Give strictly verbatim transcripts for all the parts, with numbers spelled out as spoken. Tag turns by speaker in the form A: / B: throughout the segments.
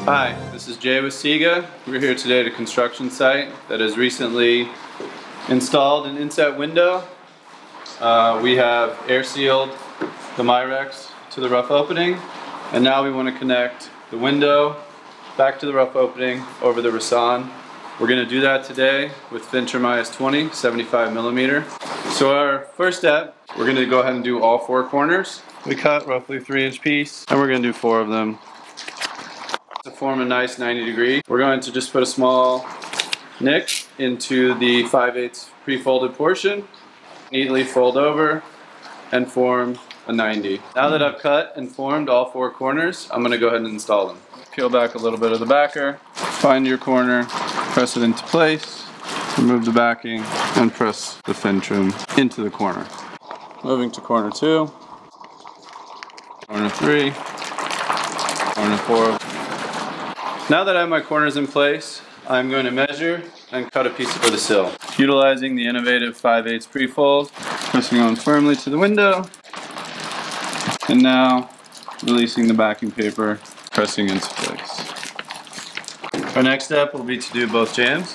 A: Hi, this is Jay with SIGA. We're here today at a construction site that has recently installed an inset window. Uh, we have air sealed the Majrex to the rough opening, and now we want to connect the window back to the rough opening over the Rissan. We're going to do that today with Fentrim I S twenty, seventy-five millimeter. So our first step, we're going to go ahead and do all four corners. We cut roughly three inch piece, and we're going to do four of them. To form a nice ninety degree, we're going to just put a small nick into the five eighths pre-folded portion, neatly fold over, and form a ninety. Now that I've cut and formed all four corners, I'm going to go ahead and install them. Peel back a little bit of the backer, find your corner, press it into place, remove the backing, and press the Fentrim into the corner. Moving to corner two, corner three, corner four. Now that I have my corners in place, I'm going to measure and cut a piece for the sill. Utilizing the innovative five eighths pre-fold, pressing on firmly to the window, and now releasing the backing paper, pressing into place. Our next step will be to do both jambs.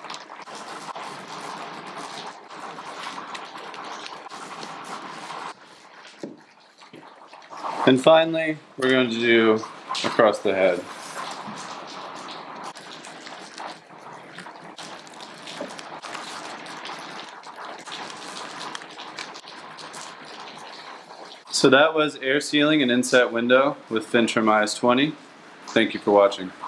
A: And finally, we're going to do across the head. So that was air sealing an inset window with Fentrim I S twenty. Thank you for watching.